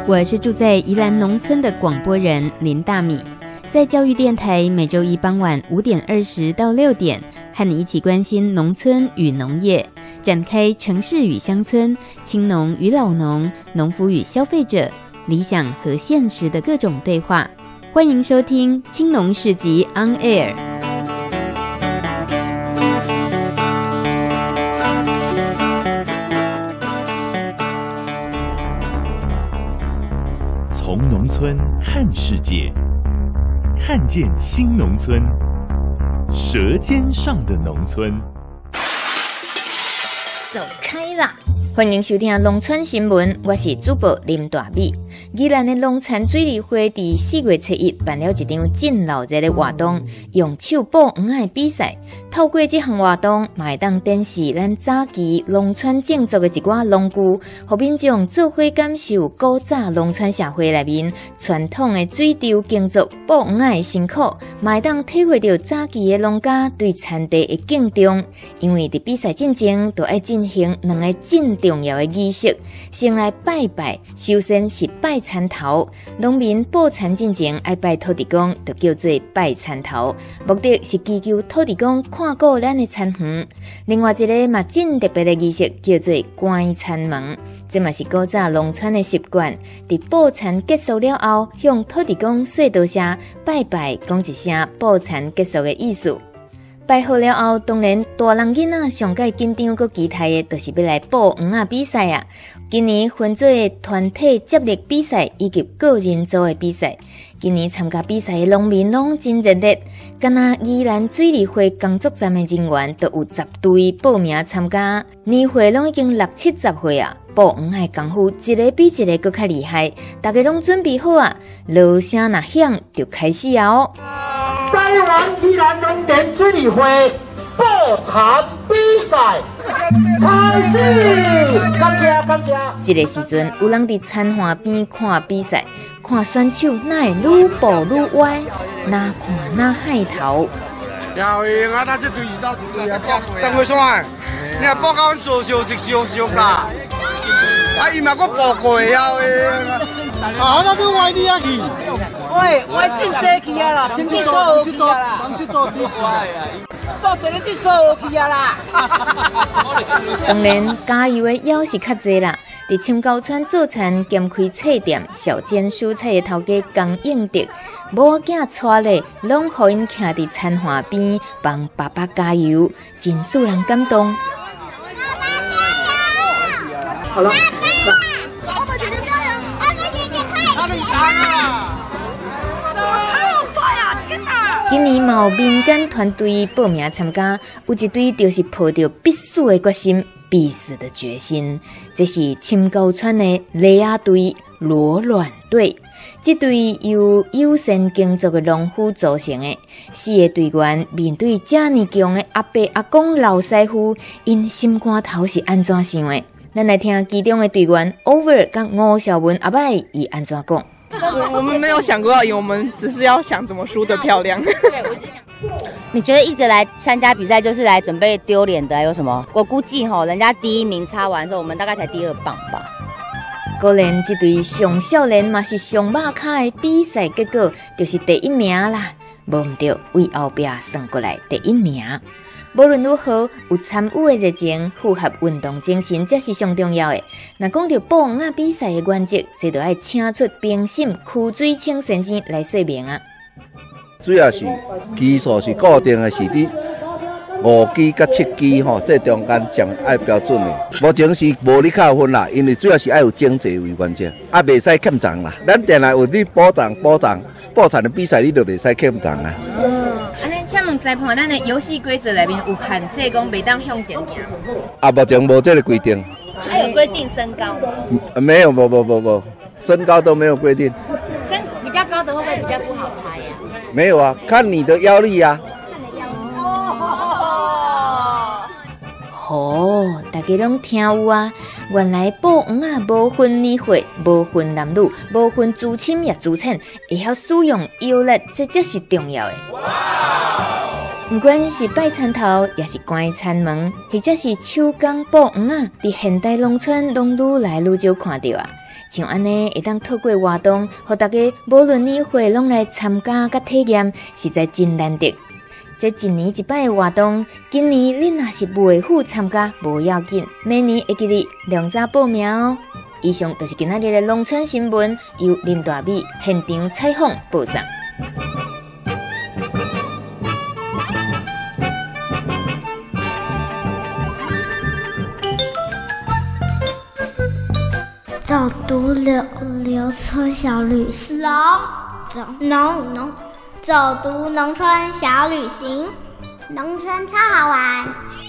我是住在宜兰农村的广播人林大米，在教育电台每周一傍晚5点20到6点，和你一起关心农村与农业，展开城市与乡村、青农与老农、农夫与消费者、理想和现实的各种对话。欢迎收听青农市集 On Air。 从农村看世界，看见新农村，舌尖上的农村。 走开啦！欢迎收听农村新闻，我是主播林大米。宜兰的农产水利会伫4月7日办了一场真闹热的活动，用手捕黄仔比赛。透过这项活动，嘛会当展示咱早期农村种植的一寡农具，互民众做伙感受古早农村社会内面传统的水稻耕作、捕黄仔的辛苦，嘛会当体会到早期的农家对产地的敬重。因为伫比赛进前，就要进行2个真重要的仪式，先来拜拜，首先是拜田头。农民捕田进前爱拜土地公，就叫做拜田头，目的是祈求土地公看顾咱的田园。另外一个嘛真特别的仪式叫做关田门，这嘛是古早农村的习惯。伫捕田结束了后，向土地公说多谢，拜拜，讲一声捕田结束的意思。拜好了后，当然大人囡仔上界紧张佮期待的，就是要来捕黄仔比赛啊！今年分做团体接力比赛以及个人组的比赛。今年参加比赛的农民拢真热烈，敢若宜兰水利会工作站的人员都有10队报名参加，年会拢已经60-70岁啊！捕黄仔功夫一个比一个佮较厉害，大家拢准备好啊！锣声若响，就开始啊哦！ 台湾宜兰农田水利会捕田比赛开始，感谢！ 这个时阵，有人伫田岸边看比赛，看选手哪会愈捕愈歪，哪看哪害头。 然后啊，他这队一到一队啊，等会算，你若捕到阮熟啦，啊，伊嘛搁捕过啊，啊，那都歪你啊去。 喂，我真济去啊啦，天气所去啊啦，天气所去啊，到这里地所去啊啦。 当然，加油的也是较济啦。伫深沟村做田兼开册店、小间蔬菜的头家江应德，某囝带咧，拢互因徛伫田岸边帮爸爸加油，真使人感动。 好了。 今年嘛有民间团队报名参加，有一队就是抱着必死的决心、必死的决心。这是深沟村的雷亚队罗卵队，这队由友善耕作的农夫组成的4个队员，面对这么强的阿伯、阿公、老师傅，因心肝头是安怎想的？咱来听其中的队员 Over 跟吴小文阿伯伊安怎讲。 我们没有想过要赢，我们只是要想怎么输得漂亮。 你觉得一个来参加比赛就是来准备丢脸的，还有什么？我估计人家第1名插完的时候，我们大概才第2棒吧。 果然，这队上少年嘛是上马卡的比赛结果就是第1名啦，无唔对，为后壁算过来第1名。无论如何，有参与的热情、符合运动精神，这是上重要的。若讲到捕黄仔比赛的原则，这就要请出评审曲水清先生来说明啊。 主要是基数是固定的，是你5支甲7支吼，这中间上爱标准的。目前是无你较有分啦，因为主要是爱有经济为原则，啊袂使欠账啦。咱定来有你补偿，捕田的比赛你就袂使欠账啊。 安尼，请问裁判，咱的游戏规则内面有限制，讲袂当向前行。 啊，目前无这个规定。 还有规定身高？ 没有，无，身高都没有规定。 身比较高的会不会比较不好猜呀？ 没有啊，看你的腰力啊。 哦，大家拢听有啊！原来捕黄仔无分年岁，无分男女，无分资深也资浅，会晓使用腰力，这才是重要的。不管是拜田头，也是关田门，或者是手工捕黄仔，伫现代农村拢愈来愈少看到啊。 像安尼会当透过活动，互大家无论年岁拢来参加甲体验，实在真难得。这一年一摆的活动，今年你若是未赴参加，无要紧，明年会记得量早报名哦。以上就是今仔日的农村新闻，由林大美现场采访报上。 走读农村小旅行，农走读农村小旅行，农村超好玩。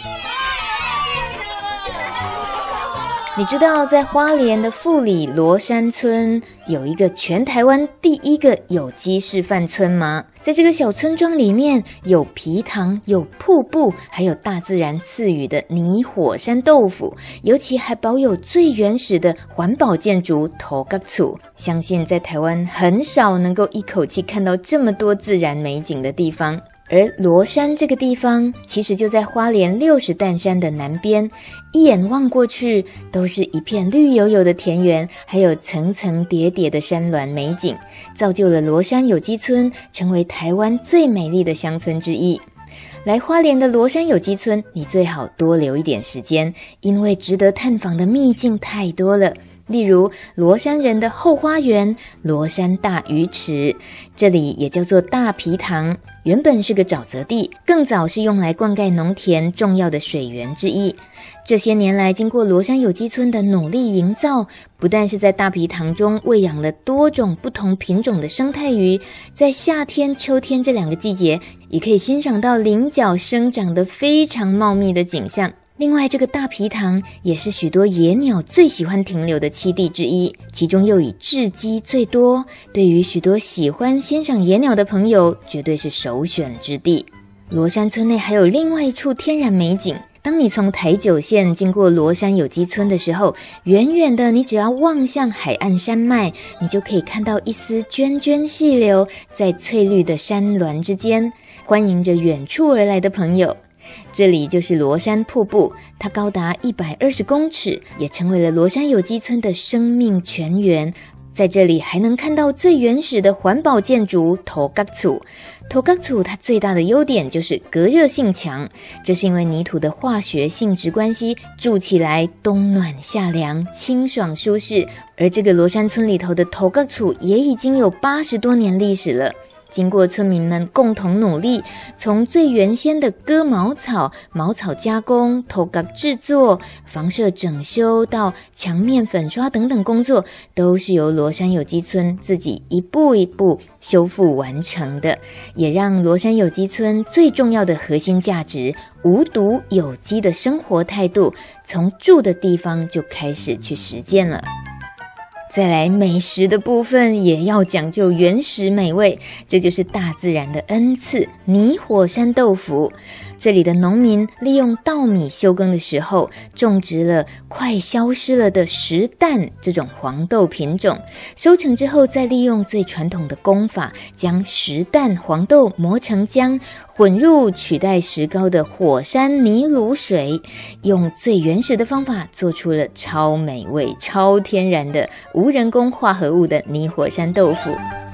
你知道在花莲的富里罗山村有一个全台湾第一个有机示范村吗？在这个小村庄里面，有皮塘，有瀑布，还有大自然赐予的泥火山豆腐，尤其还保有最原始的环保建筑土角厝。相信在台湾很少能够一口气看到这么多自然美景的地方。而罗山这个地方其实就在花莲60担山的南边，一眼望过去都是一片绿油油的田园，还有层层叠叠的山峦美景，造就了罗山有机村成为台湾最美丽的乡村之一。来花莲的罗山有机村，你最好多留一点时间，因为值得探访的秘境太多了。例如罗山人的后花园罗山大鱼池，这里也叫做大皮塘，原本是个沼泽地，更早是用来灌溉农田重要的水源之一。这些年来经过罗山有机村的努力营造，不但是在大皮塘中喂养了多种不同品种的生态鱼，在夏天秋天这2个季节也可以欣赏到菱角生长得非常茂密的景象。另外，这个大皮塘也是许多野鸟最喜欢停留的栖地之一，其中又以雉鸡最多，对于许多喜欢欣赏野鸟的朋友，绝对是首选之地。罗山村内还有另外一处天然美景，当你从台九线经过罗山有机村的时候，远远的你只要望向海岸山脉，你就可以看到一丝涓涓细流在翠绿的山峦之间，欢迎着远处而来的朋友。这里就是罗山瀑布，它高达120公尺，也成为了罗山有机村的生命泉源。在这里还能看到最原始的环保建筑土角厝。土角厝它最大的优点就是隔热性强，这是因为泥土的化学性质关系，住起来冬暖夏凉，清爽舒适。而这个罗山村里头的土角厝也已经有80多年历史了。经过村民们共同努力，从最原先的割茅草、茅草加工、土角制作、房舍整修到墙面粉刷等等工作，都是由罗山有机村自己一步一步修复完成的，也让罗山有机村最重要的核心价值无毒有机的生活态度，从住的地方就开始去实践了。再来美食的部分也要讲究原始美味，这就是大自然的恩赐泥火山豆腐。这里的农民利用稻米休耕的时候，种植了快消失了的石蛋这种黄豆品种，收成之后再利用最传统的工法，将石蛋黄豆磨成浆，混入取代石膏的火山泥卤水，用最原始的方法做出了超美味超天然的无人工化合物的泥火山豆腐。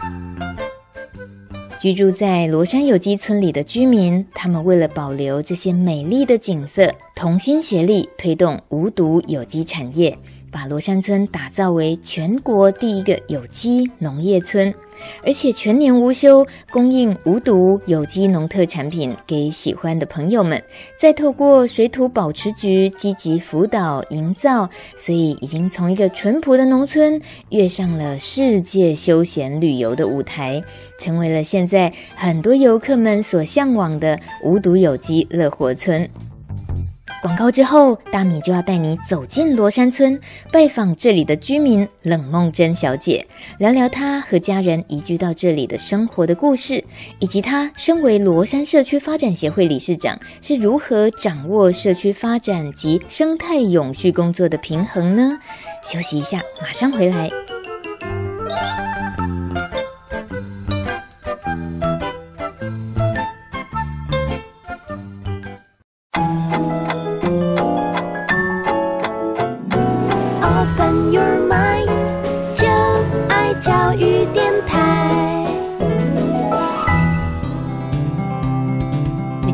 居住在罗山有机村里的居民，他们为了保留这些美丽的景色，同心协力推动无毒有机产业，把罗山村打造为全国第一个有机农业村，而且全年无休供应无毒有机农特产品给喜欢的朋友们。再透过水土保持局积极辅导营造，所以已经从一个淳朴的农村跃上了世界休闲旅游的舞台，成为了现在很多游客们所向往的无毒有机乐活村。广告之后，大米就要带你走进罗山村，拜访这里的居民冷梦珍小姐，聊聊她和家人移居到这里的生活的故事，以及她身为罗山社区发展协会理事长是如何掌握社区发展及生态永续工作的平衡呢？休息一下，马上回来。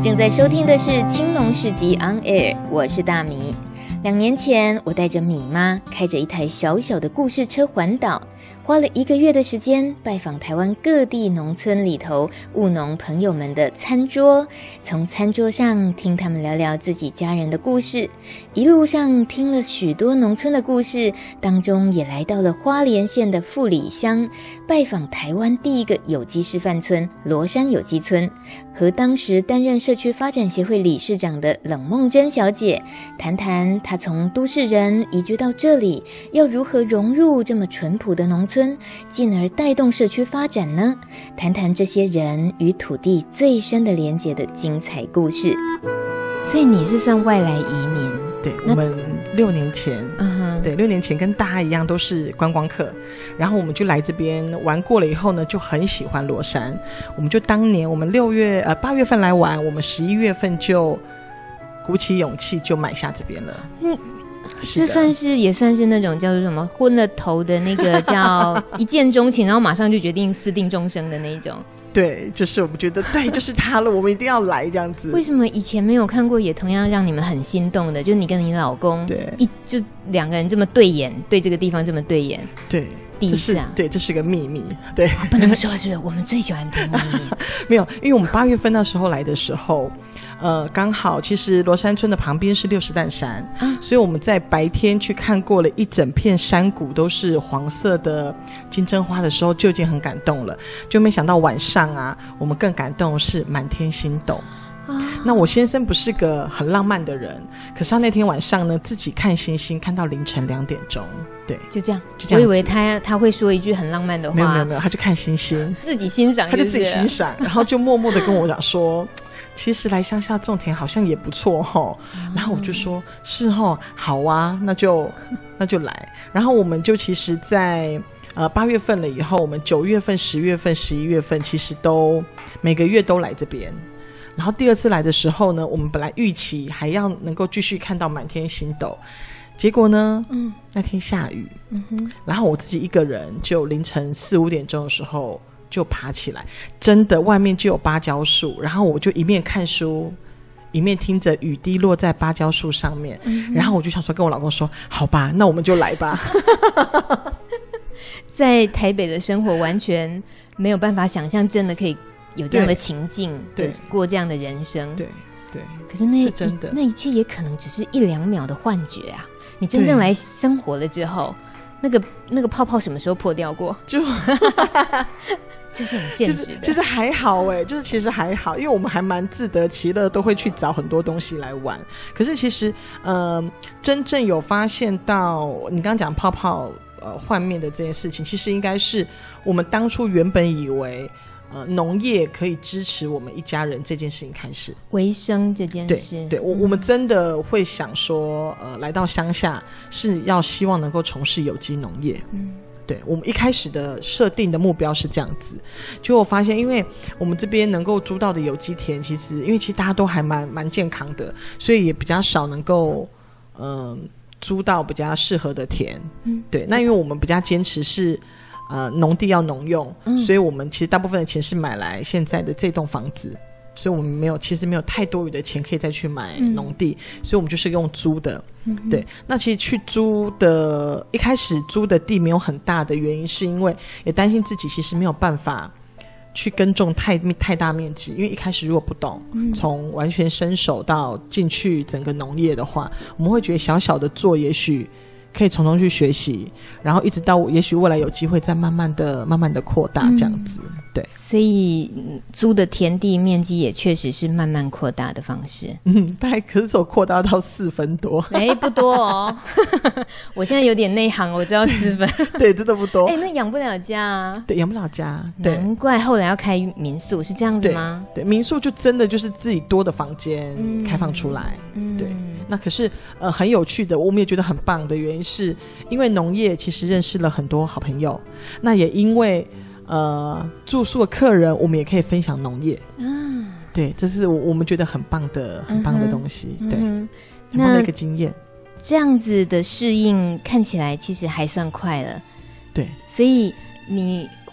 正在收听的是青农市集 On Air， 我是大米。2年前，我带着米妈开着一台小小的故事车环岛，花了1个月的时间拜访台湾各地农村里头务农朋友们的餐桌，从餐桌上听他们聊聊自己家人的故事，一路上听了许多农村的故事，当中也来到了花莲县的富里乡，拜访台湾第一个有机示范村罗山有机村，和当时担任社区发展协会理事长的冷梦珍小姐谈谈她从都市人移居到这里，要如何融入这么淳朴的农村，进而带动社区发展呢？谈谈这些人与土地最深的连结的精彩故事。所以你是算外来移民？ 对，我们6年前，对，6年前跟大家一样都是观光客，然后我们就来这边玩过了以后呢，就很喜欢罗山，我们就当年我们8月份来玩，我们11月份就鼓起勇气就买下这边了。 这也算是那种叫做什么昏了头的那个叫一见钟情，然后马上就决定私定终生的那一种。 对，就是我们觉得对，就是他了，我们一定要来这样子。 为什么以前没有看过也同样让你们很心动的，就是你跟你老公对就2个人这么对眼，对这个地方这么对眼？ 对， 第一次啊， 对，这是个秘密，对， 不能说是不是？我们最喜欢听秘密。 没有，因为我们8月份那时候来的时候，刚好其实罗山村的旁边是60担山，所以我们在白天去看过了一整片山谷都是黄色的金针花的时候，就已经很感动了。就没想到晚上啊，我们更感动的是满天星斗。那我先生不是个很浪漫的人，可是他那天晚上呢，自己看星星看到凌晨2点钟。对， 就这样。我以为他会说一句很浪漫的话。 没有，他就看星星， 自己欣赏， 他就自己欣赏，然后就默默的跟我讲说，其实来乡下种田好像也不错齁。然后我就说，是齁，好啊，那就来。然后我们就其实在8月份了以后，我们9月份、10月份、11月份其实都每个月都来这边。然后第2次来的时候呢，我们本来预期还要能够继续看到满天星斗，结果呢，那天下雨，然后我自己一个人就凌晨4、5点钟的时候就爬起来，真的外面就有芭蕉树，然后我就一面看书，一面听着雨滴落在芭蕉树上面，然后我就想说跟我老公说，好吧，那我们就来吧。在台北的生活完全没有办法想象，真的可以有这样的情境，对，过这样的人生，对。可是那一切也可能只是1、2秒的幻觉啊！你真正来生活了之后，那个泡泡什么时候破掉过？就这是很现实的。 其实还好就是其实还好，因为我们还蛮自得其乐，都会去找很多东西来玩。可是其实真正有发现到你刚刚讲泡泡幻灭的这件事情，其实应该是我们当初原本以为农业可以支持我们一家人这件事情开始， 维生这件事。 对，我们真的会想说来到乡下是要希望能够从事有机农业。对，我们一开始的设定的目标是这样子，结果我发现因为我们这边能够租到的有机田，其实大家都还蛮健康的，所以也比较少能够租到比较适合的田。对，那因为我们比较坚持是农地要农用，所以我们其实大部分的钱是买来现在的这栋房子，所以我们其实没有太多余的钱可以再去买农地，所以我们就是用租的。对，那其实去租的，一开始租的地没有很大的原因，是因为也担心自己其实没有办法去耕种太大面积，因为一开始如果不懂，从完全伸手到进去整个农业的话，我们会觉得小小的做也许可以从中去学习，然后一直到也许未来有机会再慢慢的扩大这样子。对， 所以租的田地面积也确实是慢慢扩大的方式。 大概可是走扩大到4分多， 不多哦。我现在有点内行，我知道4分。 对，真的不多。 那养不了家啊。 对，养不了家。对， 难怪后来要开民宿，是这样子吗？ 对，民宿就真的就是自己多的房间开放出来。对，那可是很有趣的，我们也觉得很棒的原因是因为农业其实认识了很多好朋友，那也因为住宿的客人我们也可以分享农业对，这是我们觉得很棒的东西。对，很棒的一个经验。 这样子的适应看起来其实还算快了。 对， 所以你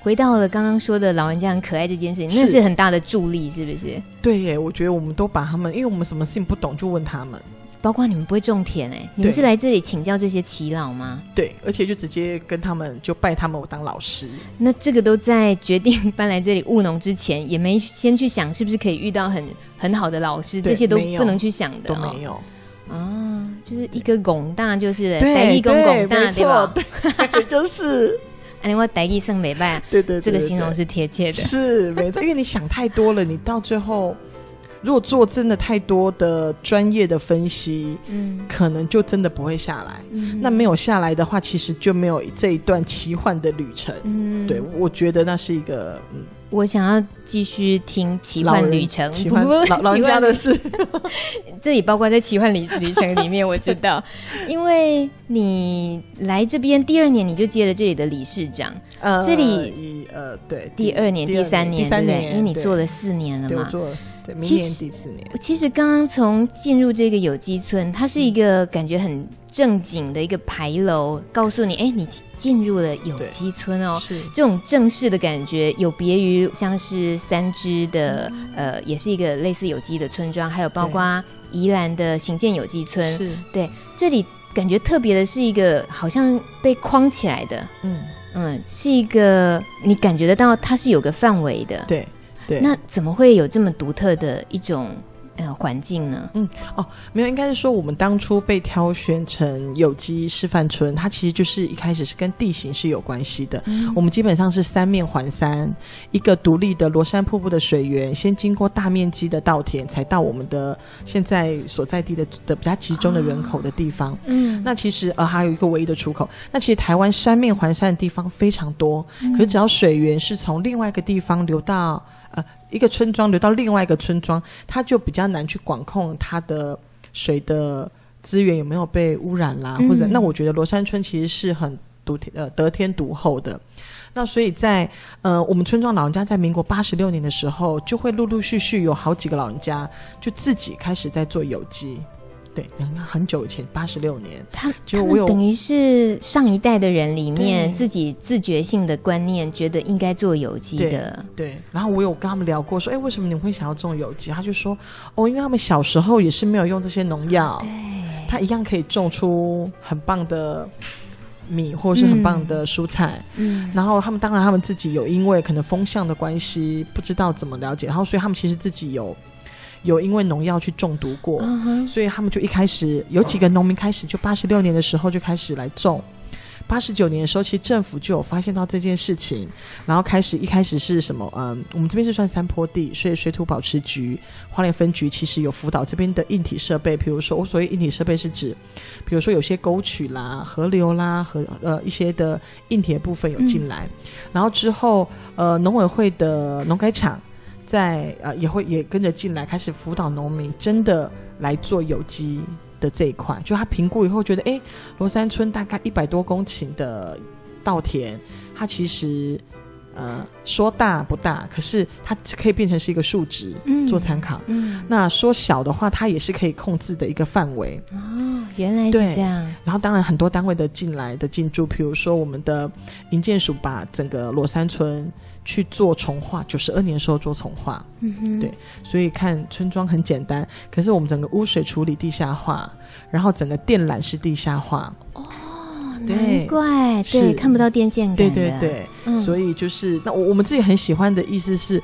回到了刚刚说的老人家很可爱这件事情，那是很大的助力，是不是？ 对耶，我觉得我们都把他们，因为我们什么事情不懂就问他们。 包括你们不会种田你们是来这里请教这些耆老吗？ 对，而且就直接跟他们就拜他们当老师。 那这个都在决定搬来这里务农之前，也没先去想是不是可以遇到很好的老师，这些都不能去想的， 都没有。 就是一个拱大就是台语讲拱大，对吧？ 对，就是安尼我台语算没办， 对对， 这个形容是贴切的， 是没错。因为你想太多了，你到最后如果做真的太多的专业的分析，可能就真的不会下来。那没有下来的话，其实就没有这一段奇幻的旅程。对，我觉得那是一个我想要继续听奇幻旅程， 老人家的事， 这里包括在奇幻旅程里面，我知道，因为你来这边第2年你就接了这里的理事长，这里对， 第2年、第3年，对不对？因为你做了4年了嘛， 对，我做了，对，明年第4年。 其实刚刚从进入这个有机村，它是一个感觉很正经的一个牌楼，告诉你，你进入了有机村哦，是这种正式的感觉，有别于像是三芝的也是一个类似有机的村庄，还有包括宜兰的行健有机村，对，这里感觉特别的是一个好像被框起来的，是一个你感觉得到它是有个范围的， 对， 那怎么会有这么独特的一种环境呢？ 没有，应该是说我们当初被挑选成有机示范村，它其实就是一开始是跟地形是有关系的。我们基本上是3面环山，一个独立的罗山瀑布的水源，先经过大面积的稻田，才到我们的现在所在地的比较集中的人口的地方。那其实还有一个唯一的出口。那其实台湾3面环山的地方非常多，可是只要水源是从另外一个地方流到一个村庄流到另外一个村庄，它就比较难去管控它的水的资源有没有被污染啦，或者那我觉得罗山村其实是很得天独厚的。那所以在我们村庄老人家在民国86年的时候，就会陆陆续续有好几个老人家就自己开始在做有机。对，很久以前86年， 他们等于是上一代的人里面自己自觉性的观念，觉得应该做有机的。 对，然后我有跟他们聊过说，为什么你们会想要种有机？他就说，因为他们小时候也是没有用这些农药，他一样可以种出很棒的米或是很棒的蔬菜。然后他们自己有因为可能风向的关系不知道怎么了解，然后所以他们其实自己有因为农药去中毒过，所以他们就一开始有几个农民开始就86年的时候就开始来种。89年的时候，其实政府就有发现到这件事情，然后一开始是什么？我们这边是算山坡地，所以水土保持局、花莲分局其实有辅导这边的硬体设备。比如说，我所谓硬体设备是指，比如说有些沟渠啦、河流啦和一些的硬体的部分有进来，然后之后农委会的农改场。也跟着进来，开始辅导农民真的来做有机的这一块。就他评估以后觉得，罗山村大概100多公顷的稻田，它其实说大不大，可是它可以变成是一个数值做参考。那说小的话，它也是可以控制的一个范围。 原来是这样。然后当然很多单位的进驻，比如说我们的营建署把整个罗山村去做重划，92年的时候做重划。对，所以看村庄很简单，可是我们整个污水处理地下化，然后整个电缆是地下化。 难怪，对，看不到电线杆的。 对，所以就是那我们自己很喜欢的意思是，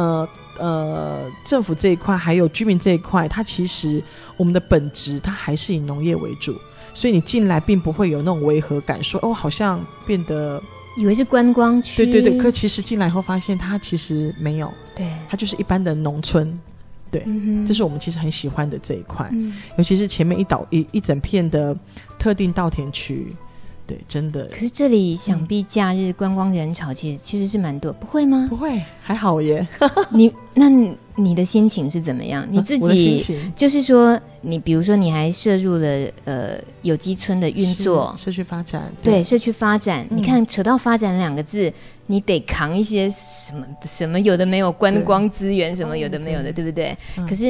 政府这一块还有居民这一块，它其实我们的本质它还是以农业为主，所以你进来并不会有那种违和感，说好像变得以为是观光区。 对，可其实进来以后发现它其实没有，对，它就是一般的农村。对，这是我们其实很喜欢的这一块，尤其是前面一整片的特定稻田区。对，真的。 可是这里想必假日观光人潮其实是蛮多，不会吗？ 不会，还好耶。 那你的心情是怎么样？你自己就是说，你比如说你还涉入了有机村的运作、 社区发展， 对社区发展。你看扯到发展2个字，你得扛一些什么有的没有观光资源，什么有的没有的，对不对？可是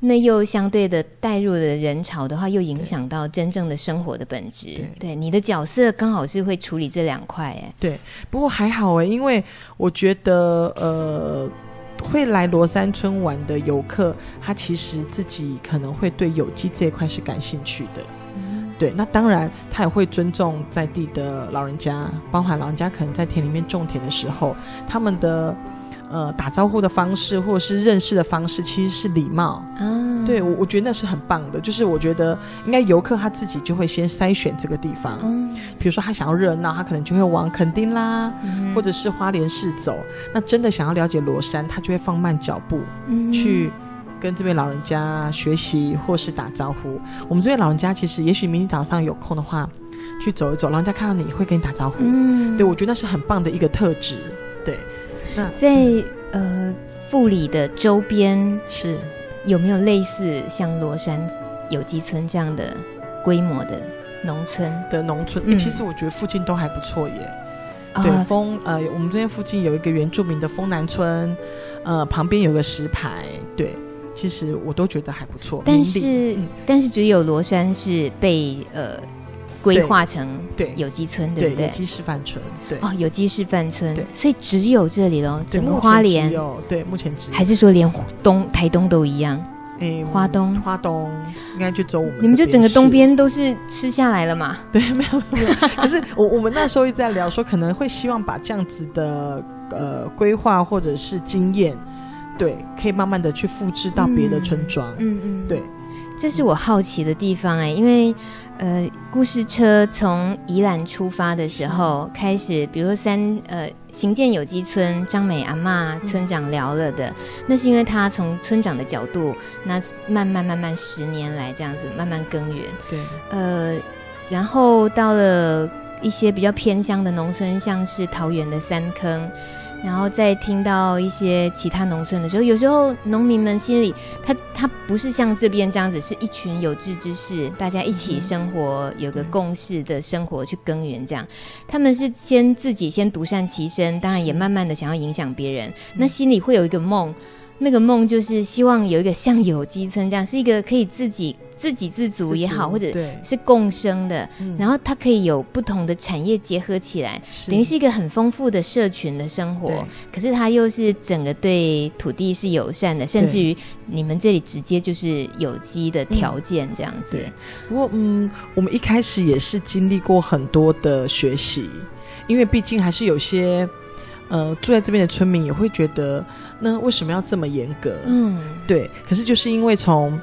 那又相对的带入的人潮的话，又影响到真正的生活的本质。对，你的角色刚好是会处理这2块哎。 对，不过还好哎，因为我觉得会来罗山村玩的游客，他其实自己可能会对有机这一块是感兴趣的。对，那当然他也会尊重在地的老人家，包含老人家可能在田里面种田的时候，他们的打招呼的方式或者是认识的方式其实是礼貌。对，我觉得那是很棒的，就是我觉得应该游客他自己就会先筛选这个地方。比如说他想要热闹，他可能就会往垦丁啦，或者是花莲市走。那真的想要了解罗山，他就会放慢脚步，去跟这边老人家学习或是打招呼。我们这边老人家其实也许明天早上有空的话去走一走，老人家看到你会跟你打招呼。对，我觉得那是很棒的一个特质。对，那在富里的周边是有没有类似像罗山有机村这样的规模的农村？ 其实我觉得附近都还不错耶。对，我们这边附近有一个原住民的丰南村，旁边有个石牌。对，其实我都觉得还不错。 但是只有罗山是被规划成有机村，对不对？ 有机示范村。对， 有机示范村，所以只有这里咯。整个花莲目前只有， 还是说连台东都一样？花东应该就走我们， 你们就整个东边都是吃下来了嘛？ 对，没有。可是我们那时候一直在聊说，可能会希望把这样子的规划或者是经验，对，可以慢慢的去复制到别的村庄。对， 这是我好奇的地方因为故事车从宜兰出发的时候开始，比如说行建有机村张美阿嬷村长聊了的，那是因为他从村长的角度，那慢慢10年来这样子慢慢耕耘。 对， 然后到了一些比较偏乡的农村，像是桃园的三坑，然后再听到一些其他农村的时候，有时候农民们心里他不是像这边这样子，是一群有志之士，大家一起生活，有个共识的生活去耕耘这样。他们是自己先独善其身，当然也慢慢的想要影响别人，那心里会有一个梦，那个梦就是希望有一个像有机村这样，是一个可以自给自足也好，或者是共生的，然后它可以有不同的产业结合起来，等于是一个很丰富的社群的生活。可是它又是整个对土地是友善的，甚至于你们这里直接就是有机的条件这样子。 不过我们一开始也是经历过很多的学习，因为毕竟还是有些住在这边的村民也会觉得，那为什么要这么严格？对。可是就是因为从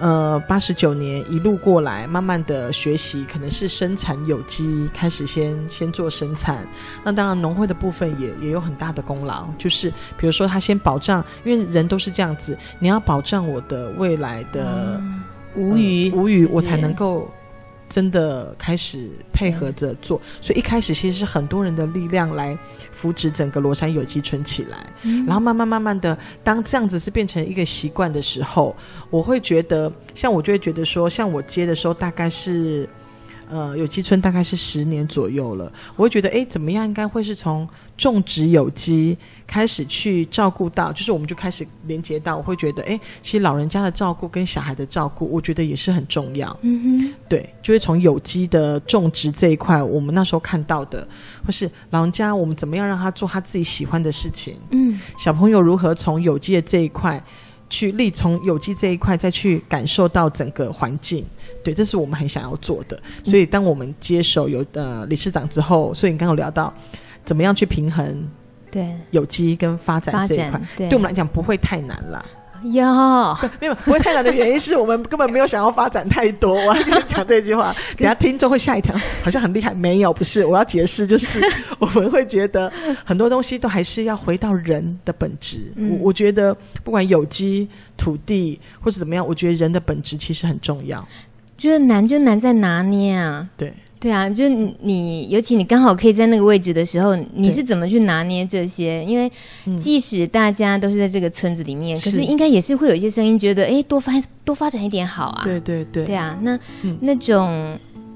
89年一路过来，慢慢的学习，可能是生产有机，开始先做生产。那当然农会的部分也有很大的功劳，就是比如说他先保障，因为人都是这样子，你要保障我的未来的无虞， 我才能够真的开始配合着做。所以一开始其实是很多人的力量来扶植整个罗山有机村起来，然后慢慢的，当这样子是变成一个习惯的时候，我会觉得，我就会觉得说，像我接的时候大概是有机村大概是10年左右了，我会觉得怎么样应该会是从种植有机开始去照顾到，就是我们就开始连接到，我会觉得其实老人家的照顾跟小孩的照顾我觉得也是很重要。对，就会从有机的种植这一块我们那时候看到的，或是老人家我们怎么样让他做他自己喜欢的事情，小朋友如何从有机的这一块去从有机这一块再去感受到整个环境。对，这是我们很想要做的。所以当我们接手理事长之后，所以你刚刚有聊到怎么样去平衡有机跟发展这一块，对我们来讲不会太难啦。没有不会太难的原因是我们根本没有想要发展太多。我要跟你讲这句话，等下听众会吓一跳，好像很厉害。没有，不是，我要解释，就是我们会觉得很多东西都还是要回到人的本质。我觉得不管有机、土地或者怎么样，我觉得人的本质其实很重要。 觉得难就难在拿捏啊。对啊，就你尤其你刚好可以在那个位置的时候，你是怎么去拿捏这些？因为即使大家都是在这个村子里面，可是应该也是会有一些声音觉得多发展一点好啊。 对啊，那种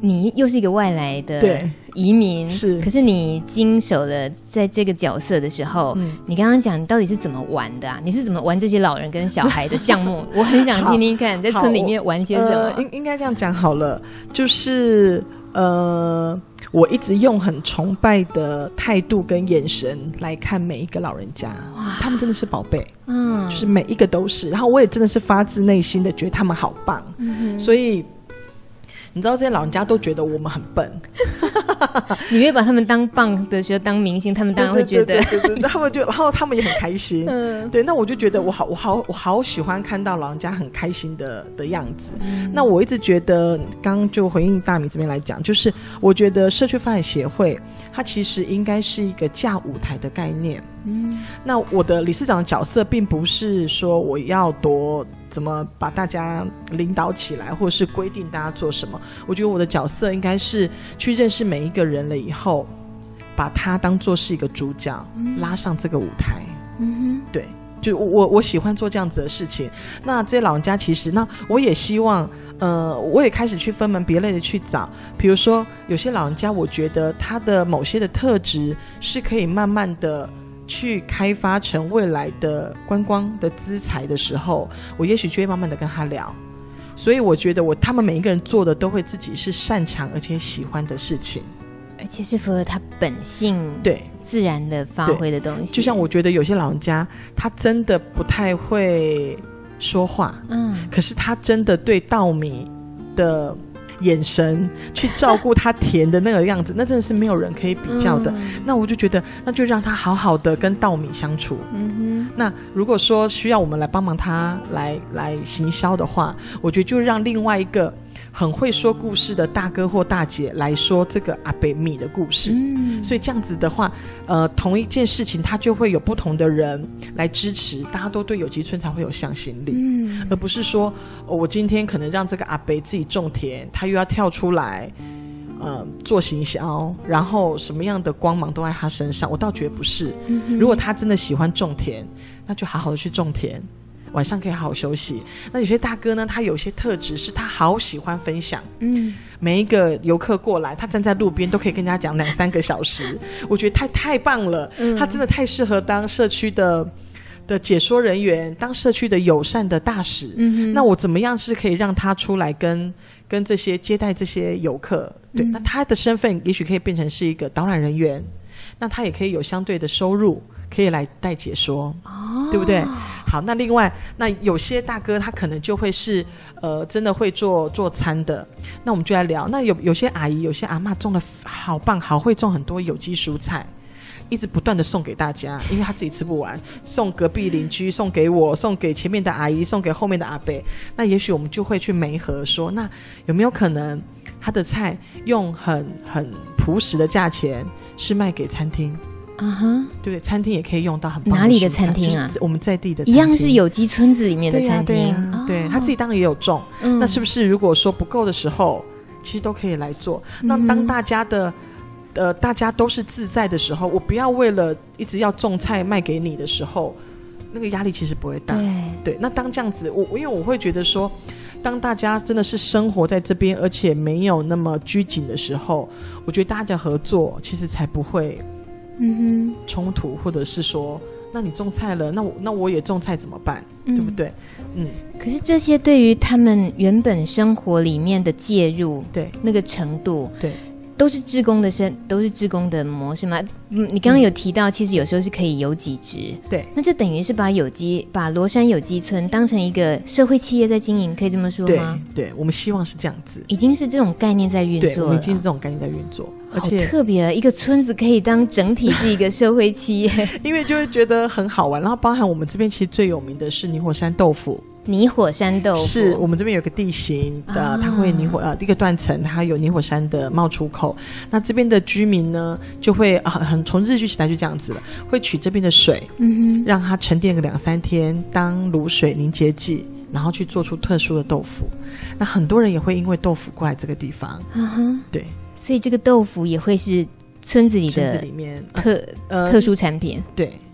你又是一个外来的对移民， 是， 可是你经手了在这个角色的时候，你刚刚讲你到底是怎么玩的啊？你是怎么玩这些老人跟小孩的项目？我很想听听看，在村里面玩些什么。 应该这样讲好了，就是我一直用很崇拜的态度跟眼神来看每一个老人家，他们真的是宝贝，就是每一个都是。然后我也真的是发自内心的觉得他们好棒，所以你知道这些老人家都觉得我们很笨。 你会把他们当棒的时候当明星，他们当然会觉得， 对，他们就，然后他们也很开心。对，那我就觉得我好喜欢看到老人家很开心的样子。那我一直觉得，刚刚就回应大米这边来讲，就是我觉得社区发展协会它其实应该是一个架舞台的概念。那我的理事长的角色并不是说我要怎么把大家领导起来，或者是规定大家做什么。我觉得我的角色应该是去认识每一个人了以后，把他当作是一个主角，拉上这个舞台。对，就我喜欢做这样子的事情。那这些老人家其实，那我也希望我也开始去分门别类的去找，比如说有些老人家我觉得他的某些的特质是可以慢慢的去开发成未来的观光的资财的时候，我也许就会慢慢的跟他聊。所以我觉得他们每一个人做的都会自己是擅长而且喜欢的事情， 而且是符合他本性对自然的发挥的东西。 就像我觉得有些老人家他真的不太会说话，可是他真的对稻米的眼神去照顾他甜的那个样子，那真的是没有人可以比较的。那我就觉得那就让他好好的跟稻米相处。那如果说需要我们来帮忙他来行销的话，我觉得就让另外一个很会说故事的大哥或大姐来说这个阿北米的故事。所以这样子的话同一件事情他就会有不同的人来支持，大家都对有机村才会有向心力。而不是说我今天可能让这个阿北自己种田，他又要跳出来做行销，然后什么样的光芒都在他身上，我倒觉得不是。如果他真的喜欢种田，那就好好的去种田，晚上可以好好休息。那有些大哥呢，他有些特质是他好喜欢分享，每一个游客过来，他站在路边都可以跟人家讲2-3个小时，我觉得太棒了。他真的太适合当社区的解说人员，当社区的友善的大使。那我怎么样是可以让他出来跟这些接待这些游客？对，那他的身份也许可以变成是一个导览人员，那他也可以有相对的收入，可以来带解说，对不对？好，那另外，那有些大哥他可能就会是真的会做餐的，那我们就来聊。那有些阿姨有些阿嬷种的好棒，好会种很多有机蔬菜，一直不断的送给大家，因为他自己吃不完，送隔壁邻居，送给我，送给前面的阿姨，送给后面的阿伯。那也许我们就会去媒合说，那有没有可能他的菜用很朴实的价钱是卖给餐厅？对不对？餐厅也可以用到很棒的。 哪里的餐厅啊？ 就是我们在地的餐厅， 一样是有机村子里面的餐厅。 对，他自己当然也有种。那是不是如果说不够的时候，其实都可以来做？那当大家都是自在的时候，我不要为了一直要种菜卖给你的时候，那个压力其实不会大。对，那当这样子，因为我会觉得说，当大家真的是生活在这边，而且没有那么拘谨的时候，我觉得大家合作其实才不会冲突，或者是说，那你种菜了，那我也种菜怎么办？对不对？ 可是这些对于他们原本生活里面的介入， 对那个程度， 对。 都是志工的模式吗？你刚刚有提到，其实有时候是可以有几职， 对， 那这等于是把罗山有机村当成一个社会企业在经营，可以这么说吗？ 对，我们希望是这样子， 已经是这种概念在运作了。 对，我们已经是这种概念在运作，而且好特别，一个村子可以当整体是一个社会企业， 因为就会觉得很好玩。然后包含我们这边其实最有名的是泥火山豆腐。 泥火山豆腐是我们这边有个地形的，它会一个断层，它有泥火山的冒出口。那这边的居民呢，就会从日据时代就这样子了，会取这边的水，让它沉淀个2-3天当卤水凝结剂，然后去做出特殊的豆腐。那很多人也会因为豆腐过来这个地方，对， 所以这个豆腐也会是村子里面特殊产品。 对，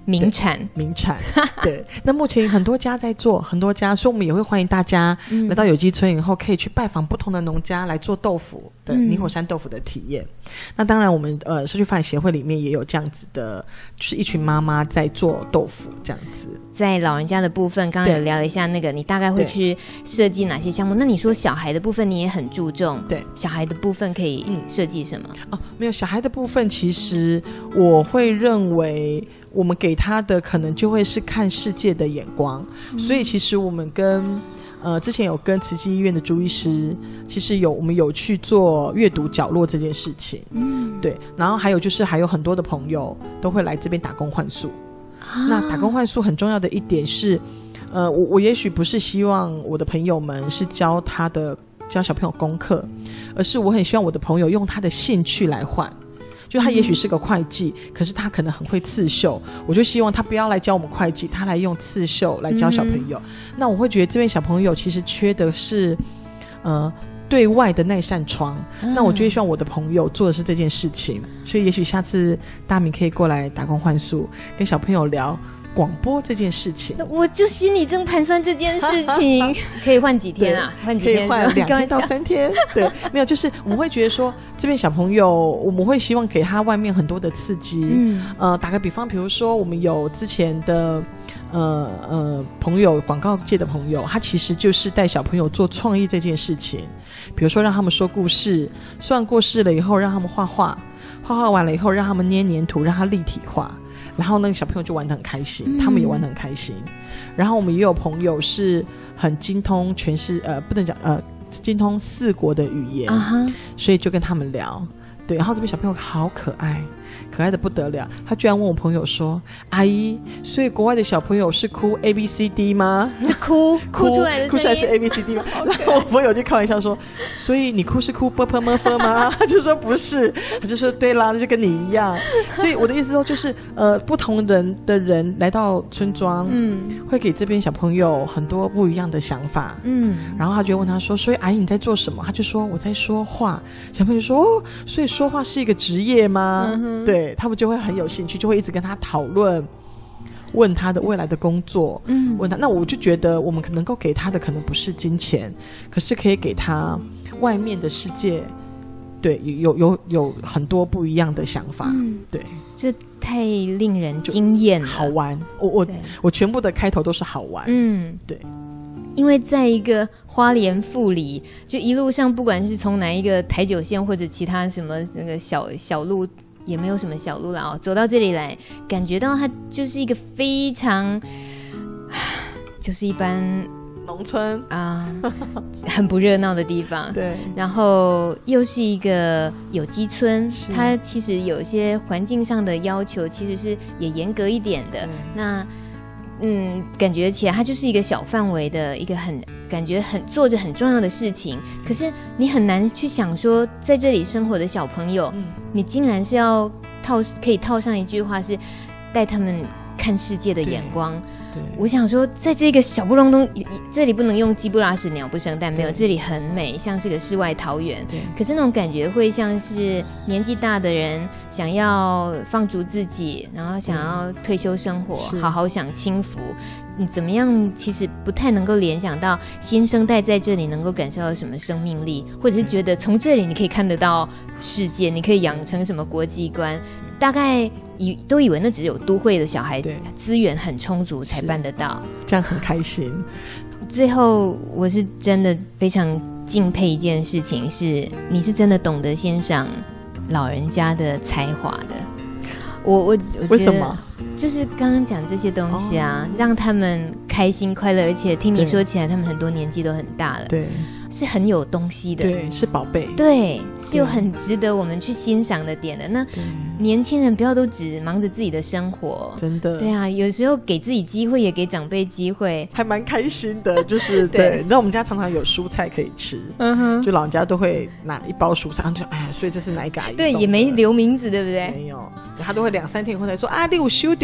名产对，那目前很多家在做，很多家，所以我们也会欢迎大家来到有机村以后，可以去拜访不同的农家来做豆腐的泥火山豆腐的体验。那当然我们社区发展协会里面也有这样子的，就是一群妈妈在做豆腐这样子。 在老人家的部分刚刚有聊了一下，那个你大概会去设计哪些项目？那你说小孩的部分你也很注重，对，小孩的部分可以设计什么？ 没有，小孩的部分其实我会认为我们给他的可能就会是看世界的眼光，所以其实我们跟之前有跟慈济医院的朱医师，其实我们有去做阅读角落这件事情，对，然后还有就是还有很多的朋友都会来这边打工换宿。那打工换宿很重要的一点是，我也许不是希望我的朋友们是教小朋友功课，而是我很希望我的朋友用他的兴趣来换。就他也许是个会计，可是他可能很会刺绣，我就希望他不要来教我们会计，他来用刺绣来教小朋友。那我会觉得这边小朋友其实缺的是对外的那扇窗，那我就会希望我的朋友做的是这件事情。所以也许下次大明可以过来打工换宿，跟小朋友聊广播这件事情。 我就心里正盘算这件事情可以换几天啊？换几天？ 可以换2天到3天。对，没有，就是我们会觉得说这边小朋友，我们会希望给他外面很多的刺激。打个比方，比如说我们有之前的朋友，广告界的朋友，他其实就是带小朋友做创意这件事情。比如说让他们说故事，说完故事了以后让他们画画，画画完了以后让他们捏黏土，让他立体化，然后那个小朋友就玩得很开心，他们也玩得很开心。然后我们也有朋友是很精通不能讲精通4国的语言，所以就跟他们聊。对，然后这边小朋友好可爱，可爱的不得了。他居然问我朋友说：“阿姨，所以国外的小朋友是哭 ABCD 吗？ 是哭出来的声音， 哭出来是 ABCD 吗？”然后我朋友就开玩笑说：“所以你哭是哭 ㄅㄆㄇㄈ 吗？”他就说不是，他就说对啦，那就跟你一样。所以我的意思说就是不同的人来到村庄，会给这边小朋友很多不一样的想法。然后他就问他说：“所以阿姨你在做什么？”他就说：“我在说话。”小朋友就说：“哦，所以说话是一个职业吗？”对，他们就会很有兴趣，就会一直跟他讨论，问他的未来的工作，问他。那我就觉得我们可能够给他的可能不是金钱，可是可以给他外面的世界，对，有很多不一样的想法，对， 这太令人惊艳了， 好玩。我全部的开头都是好玩，对。 因为在一个花莲富里，就一路上不管是从哪一个台九线或者其他什么那个小路，也没有什么小路了走到这里来，感觉到它就是一个非常就是一般农村很不热闹的地方。 对， 然后又是一个有机村，它其实有一些环境上的要求其实是也严格一点的。那感觉起来它就是一个小范围的一个感觉很做着很重要的事情，可是你很难去想说在这里生活的小朋友，你竟然是要可以套上一句话是带他们看世界的眼光。我想说在这个小不隆咚，这里不能用鸡不拉屎鸟不生蛋，没有，这里很美，像是个世外桃源。可是那种感觉会像是年纪大的人想要放逐自己，然后想要退休生活，好好享清福，你怎么样其实不太能够联想到新生代在这里能够感受到什么生命力，或者是觉得从这里你可以看得到世界，你可以养成什么国际观。大概都以为那只有都会的小孩资源很充足才办得到， 这样很开心。 最后我是真的非常敬佩一件事情，是你是真的懂得欣赏老人家的才华的。我为什么？ 就是刚刚讲这些东西啊，让他们开心快乐，而且听你说起来他们很多年纪都很大了， 对， 是很有东西的， 对，是宝贝， 对，是有很值得我们去欣赏的点的。那年轻人不要都只忙着自己的生活， 真的， 对啊，有时候给自己机会也给长辈机会， 还蛮开心的。就是对，你知道我们家常常有蔬菜可以吃，就老人家都会拿一包蔬菜，就所以这是哪一个阿姨送的？ 对，也没留名字，对不对？ 没有，他都会2-3天以后才说啊，你有收到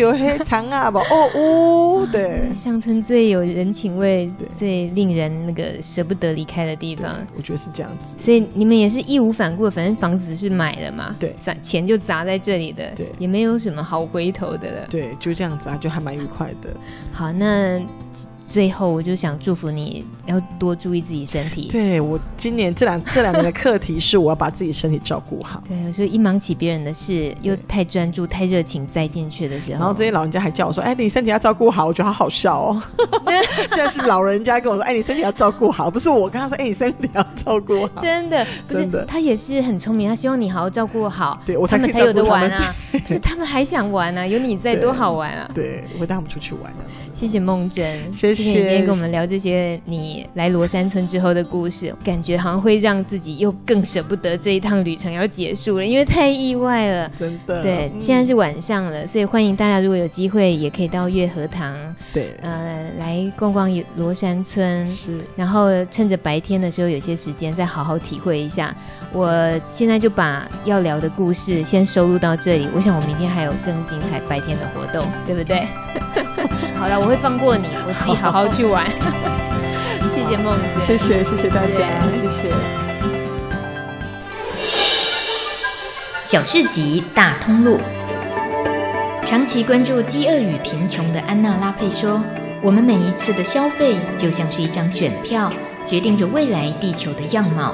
有黑长啊吧？哦，对， 乡村最有人情味，最令人那个舍不得离开的地方， 我觉得是这样子。 所以你们也是义无反顾，反正房子是买了嘛， 对， 钱就砸在这里的， 对， 也没有什么好回头的了， 对，就这样子啊，就还蛮愉快的。 好，那最后我就想祝福你要多注意自己身体。 对，我今年这两年的课题是我要把自己身体照顾好。 对，所以一忙起别人的事，又太专注太热情栽进去的时候， 然后这些老人家还叫我说，你身体要照顾好，我觉得好笑哦。现在是老人家跟我说，你身体要照顾好，不是我跟他说，你身体要照顾好。 真的不是，他也是很聪明，他希望你好好照顾好， 对， 他们才有的玩啊。不是，他们还想玩啊，有你在多好玩啊。 对，我会带他们出去玩。 谢谢梦真， 谢谢你今天跟我们聊这些你来罗山村之后的故事，感觉好像会让自己又更舍不得这一趟旅程要结束了，因为太意外了， 真的。 对，现在是晚上了，所以欢迎大家如果有机会也可以到月河塘， 对， 来逛逛罗山村， 是， 然后趁着白天的时候有些时间再好好体会一下。我现在就把要聊的故事先收录到这里，我想我明天还有更精彩白天的活动，对不对？好了，我会放过你，我自己好好去玩。谢谢梦姐， 谢谢大家，谢谢。 小市集大通路，长期关注饥饿与贫穷的安娜拉佩说，我们每一次的消费就像是一张选票，决定着未来地球的样貌。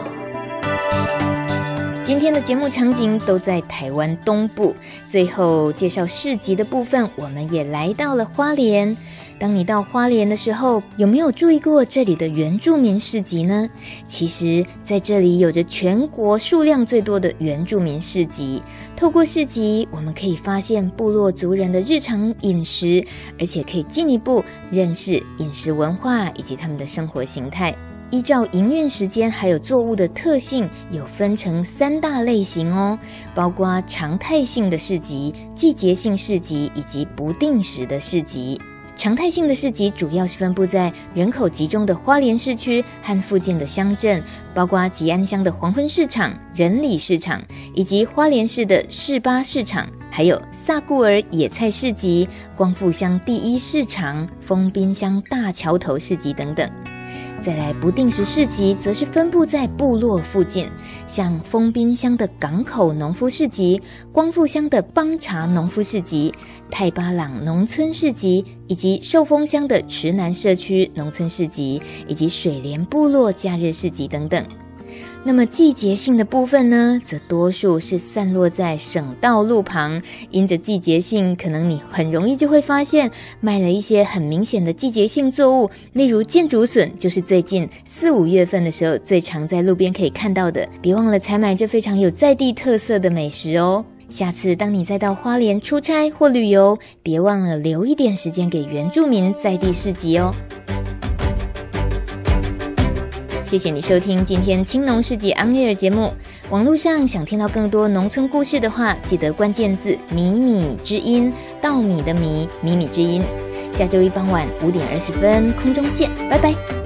今天的节目场景都在台湾东部，最后介绍市集的部分，我们也来到了花莲。当你到花莲的时候，有没有注意过这里的原住民市集呢？其实在这里有着全国数量最多的原住民市集，透过市集我们可以发现部落族人的日常饮食，而且可以进一步认识饮食文化以及他们的生活形态。依照营运时间还有作物的特性，有分成3大类型哦，包括常态性的市集、季节性市集以及不定时的市集。常态性的市集主要是分布在人口集中的花莲市区和附近的乡镇，包括吉安乡的黄昏市场、仁里市场，以及花莲市的市巴市场，还有萨固尔野菜市集、光复乡第一市场、丰滨乡大桥头市集等等。再来不定时市集则是分布在部落附近，像丰滨乡的港口农夫市集、光复乡的邦茶农夫市集、太巴朗农村市集，以及寿丰乡的池南社区农村市集，以及水莲部落假日市集等等。那么季节性的部分呢，则多数是散落在省道路旁，因着季节性，可能你很容易就会发现卖了一些很明显的季节性作物，例如箭竹笋，就是最近4、5月份的时候最常在路边可以看到的，别忘了采买这非常有在地特色的美食哦。下次当你再到花莲出差或旅游，别忘了留一点时间给原住民在地市集哦。谢谢你收听今天青农市集 On Air 节目。网络上想听到更多农村故事的话，记得关键字米米之音，稻米的米，米米之音。下周一傍晚5点20分空中见，拜拜。